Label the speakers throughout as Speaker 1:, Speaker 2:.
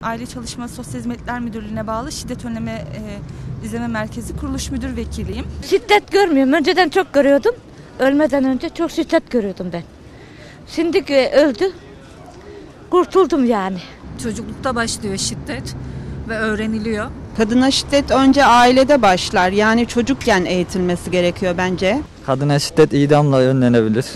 Speaker 1: Aile Çalışma Sosyal Hizmetler Müdürlüğü'ne bağlı Şiddet Önleme İzleme Merkezi Kuruluş Müdür Vekiliyim.
Speaker 2: Şiddet görmüyorum. Önceden çok görüyordum. Ölmeden önce çok şiddet görüyordum ben. Şimdi öldü. Kurtuldum yani.
Speaker 3: Çocuklukta başlıyor şiddet ve öğreniliyor.
Speaker 4: Kadına şiddet önce ailede başlar. Yani çocukken eğitilmesi gerekiyor bence.
Speaker 5: Kadına şiddet idamla önlenebilir.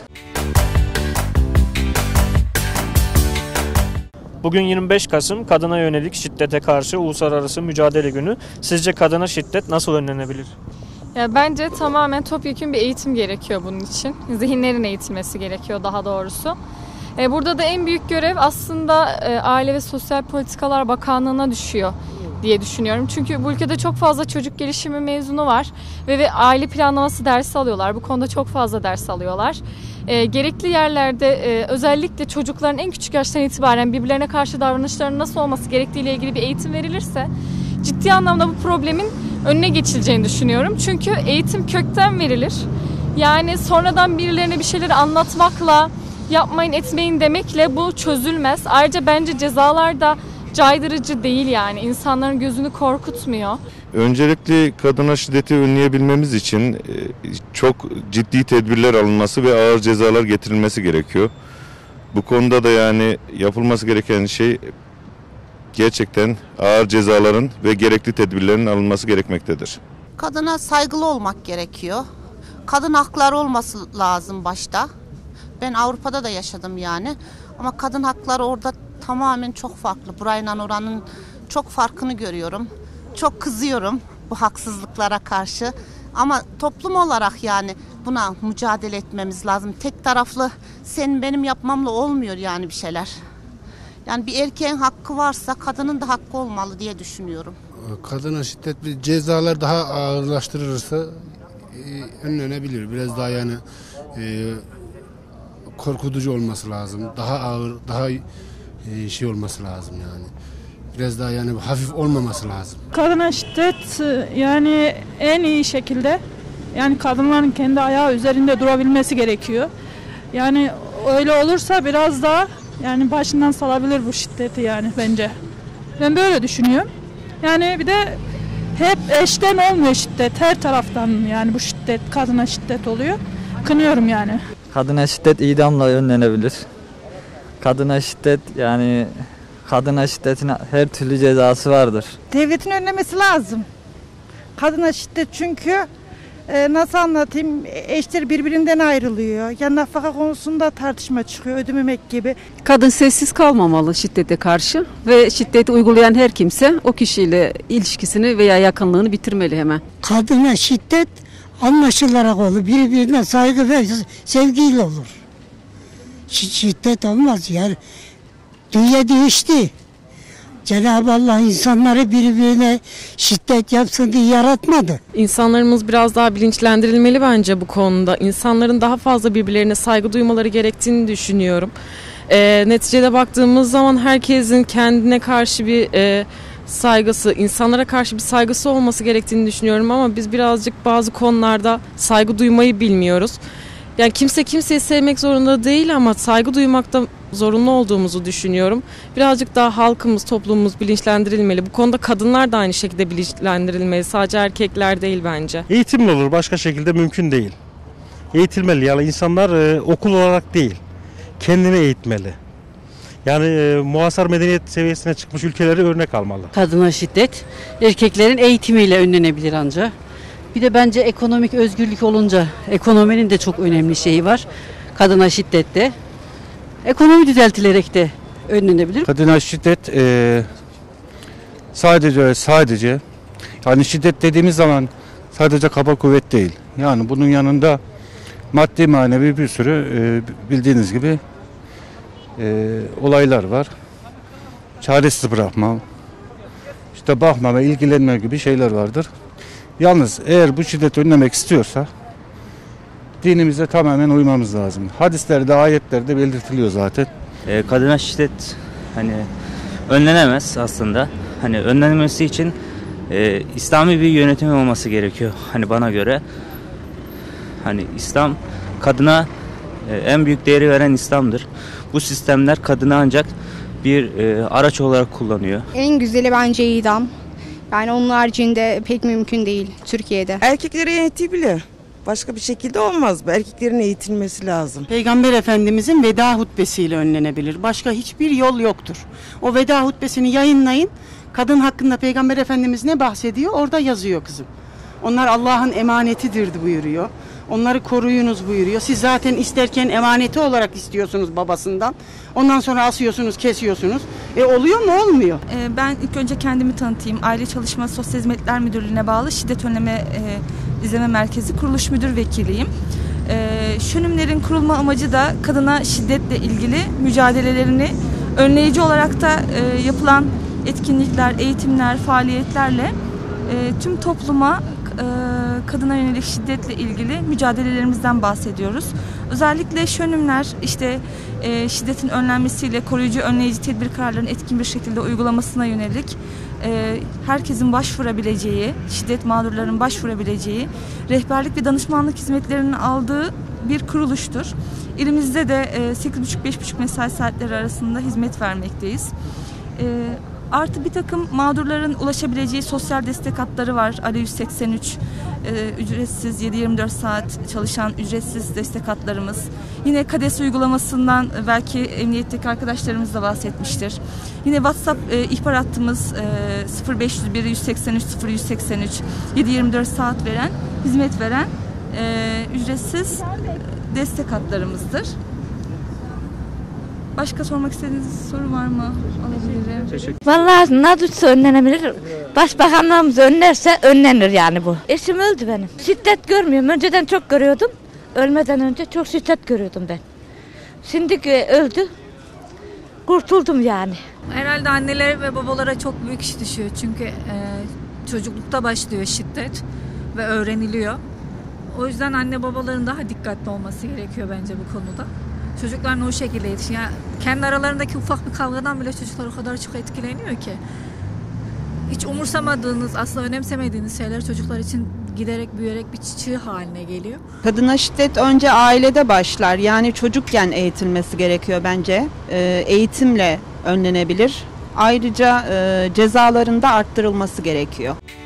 Speaker 6: Bugün 25 Kasım Kadına Yönelik Şiddete Karşı Uluslararası Mücadele Günü. Sizce kadına şiddet nasıl önlenebilir?
Speaker 7: Ya bence tamamen topyekün bir eğitim gerekiyor bunun için. Zihinlerin eğitilmesi gerekiyor daha doğrusu. Burada da en büyük görev aslında Aile ve Sosyal Politikalar Bakanlığı'na düşüyor diye düşünüyorum. Çünkü bu ülkede çok fazla çocuk gelişimi mezunu var ve aile planlaması dersi alıyorlar. Bu konuda çok fazla ders alıyorlar. Gerekli yerlerde özellikle çocukların en küçük yaştan itibaren birbirlerine karşı davranışlarının nasıl olması gerektiğiyle ilgili bir eğitim verilirse ciddi anlamda bu problemin önüne geçileceğini düşünüyorum. Çünkü eğitim kökten verilir. Yani sonradan birilerine bir şeyleri anlatmakla, yapmayın etmeyin demekle bu çözülmez. Ayrıca bence cezalar da caydırıcı değil yani. İnsanların gözünü korkutmuyor.
Speaker 8: Öncelikle kadına şiddeti önleyebilmemiz için çok ciddi tedbirler alınması ve ağır cezalar getirilmesi gerekiyor. Bu konuda da yani yapılması gereken şey gerçekten ağır cezaların ve gerekli tedbirlerin alınması gerekmektedir.
Speaker 9: Kadına saygılı olmak gerekiyor. Kadın hakları olması lazım başta. Ben Avrupa'da da yaşadım yani. Ama kadın hakları orada tamamen çok farklı. Burayla oranın çok farkını görüyorum. Çok kızıyorum bu haksızlıklara karşı. Ama toplum olarak yani buna mücadele etmemiz lazım. Tek taraflı senin benim yapmamla olmuyor yani bir şeyler. Yani bir erkeğin hakkı varsa kadının da hakkı olmalı diye düşünüyorum.
Speaker 10: Kadına şiddet cezalar daha ağırlaştırılırsa önlenebilir. Biraz daha yani korkutucu olması lazım. Daha ağır, daha şey olması lazım yani. Biraz daha yani hafif olmaması lazım.
Speaker 11: Kadına şiddet yani en iyi şekilde yani kadınların kendi ayağı üzerinde durabilmesi gerekiyor. Yani öyle olursa biraz daha yani başından salabilir bu şiddeti yani bence. Ben böyle düşünüyorum. Yani bir de hep eşten olmuyor şiddet. Her taraftan yani bu şiddet, kadına şiddet oluyor. Kınıyorum yani.
Speaker 5: Kadına şiddet idamla önlenebilir. Kadına şiddet yani kadına şiddetin her türlü cezası vardır.
Speaker 12: Devletin önlemesi lazım. Kadına şiddet çünkü nasıl anlatayım, eşler birbirinden ayrılıyor. Ya nafaka konusunda tartışma çıkıyor, ödememek gibi.
Speaker 13: Kadın sessiz kalmamalı şiddete karşı ve şiddeti uygulayan her kimse o kişiyle ilişkisini veya yakınlığını bitirmeli hemen.
Speaker 14: Kadına şiddet anlaşılarak olur. Birbirine saygı ve sevgiyle olur. Şiddet olmaz yani. Dünya değişti. Cenab-ı Allah insanları birbirine şiddet yapsın diye yaratmadı.
Speaker 15: İnsanlarımız biraz daha bilinçlendirilmeli bence bu konuda. İnsanların daha fazla birbirlerine saygı duymaları gerektiğini düşünüyorum. Neticede baktığımız zaman herkesin kendine karşı bir saygısı, insanlara karşı bir saygısı olması gerektiğini düşünüyorum ama biz birazcık bazı konularda saygı duymayı bilmiyoruz. Yani kimse kimseyi sevmek zorunda değil ama saygı duymakta zorunlu olduğumuzu düşünüyorum. Birazcık daha halkımız, toplumumuz bilinçlendirilmeli. Bu konuda kadınlar da aynı şekilde bilinçlendirilmeli. Sadece erkekler değil bence.
Speaker 16: Eğitimle olur, başka şekilde mümkün değil. Eğitilmeli yani insanlar okul olarak değil, kendini eğitmeli. Yani muhasar medeniyet seviyesine çıkmış ülkeleri örnek almalı.
Speaker 13: Kadına şiddet erkeklerin eğitimiyle önlenebilir ancak. Bir de bence ekonomik özgürlük olunca ekonominin de çok önemli şeyi var. Kadına şiddette. Ekonomi düzeltilerek de önlenebilir.
Speaker 17: Kadına şiddet sadece yani şiddet dediğimiz zaman sadece kaba kuvvet değil. Yani bunun yanında maddi manevi bir sürü bildiğiniz gibi olaylar var. Çaresiz bırakma, işte bakmama, ilgilenme gibi şeyler vardır. Yalnız eğer bu şiddeti önlemek istiyorsa dinimize tamamen uymamız lazım. Hadislerde, ayetlerde belirtiliyor zaten.
Speaker 18: Kadına şiddet hani önlenemez aslında. Hani önlenmesi için İslami bir yönetim olması gerekiyor. Hani bana göre hani İslam kadına en büyük değeri veren İslam'dır. Bu sistemler kadına ancak bir araç olarak kullanıyor.
Speaker 19: En güzeli bence idam. Yani onun haricinde pek mümkün değil Türkiye'de.
Speaker 20: Erkekleri eğitebilir. Başka bir şekilde olmaz. Erkeklerin eğitilmesi lazım.
Speaker 21: Peygamber Efendimizin veda hutbesiyle önlenebilir. Başka hiçbir yol yoktur. O veda hutbesini yayınlayın. Kadın hakkında Peygamber Efendimiz ne bahsediyor? Orada yazıyor kızım. Onlar Allah'ın emanetidir buyuruyor. Onları koruyunuz buyuruyor. Siz zaten isterken emaneti olarak istiyorsunuz babasından. Ondan sonra asıyorsunuz, kesiyorsunuz. Oluyor mu? Olmuyor.
Speaker 1: Ben ilk önce kendimi tanıtayım. Aile Çalışma Sosyal Hizmetler Müdürlüğü'ne bağlı Şiddet Önleme İzleme Merkezi Kuruluş Müdür Vekiliyim. Şönümlerin kurulma amacı da kadına şiddetle ilgili mücadelelerini önleyici olarak da yapılan etkinlikler, eğitimler, faaliyetlerle tüm topluma kadına yönelik şiddetle ilgili mücadelelerimizden bahsediyoruz. Özellikle şönümler işte şiddetin önlenmesiyle koruyucu önleyici tedbir kararlarının etkin bir şekilde uygulamasına yönelik herkesin başvurabileceği, şiddet mağdurlarının başvurabileceği rehberlik ve danışmanlık hizmetlerinin aldığı bir kuruluştur. İlimizde de 8.30-5.30 mesai saatleri arasında hizmet vermekteyiz. Artı bir takım mağdurların ulaşabileceği sosyal destek hatları var. Ali 183 ücretsiz 7-24 saat çalışan ücretsiz destek hatlarımız. Yine KADES uygulamasından belki emniyetteki arkadaşlarımız da bahsetmiştir. Yine WhatsApp ihbar hattımız 0501 183 0183 7-24 saat hizmet veren ücretsiz destek hatlarımızdır. Başka sormak istediğiniz soru var mı? Alabilirim.
Speaker 2: Vallahi nasıl önlenebilir? Başbakanlığımız önlerse önlenir yani bu. Eşim öldü benim. Şiddet görmüyorum. Önceden çok görüyordum. Ölmeden önce çok şiddet görüyordum ben. Şimdi öldü. Kurtuldum yani.
Speaker 3: Herhalde annelere ve babalara çok büyük iş düşüyor. Çünkü çocuklukta başlıyor şiddet ve öğreniliyor. O yüzden anne babaların daha dikkatli olması gerekiyor bence bu konuda. Çocukların o şekilde yetişiyor. Yani kendi aralarındaki ufak bir kavgadan bile çocuklar o kadar çok etkileniyor ki. Hiç umursamadığınız, asla önemsemediğiniz şeyler çocuklar için giderek büyüyerek bir çığ haline geliyor.
Speaker 4: Kadına şiddet önce ailede başlar. Yani çocukken eğitilmesi gerekiyor bence. Eğitimle önlenebilir. Ayrıca cezaların da arttırılması gerekiyor.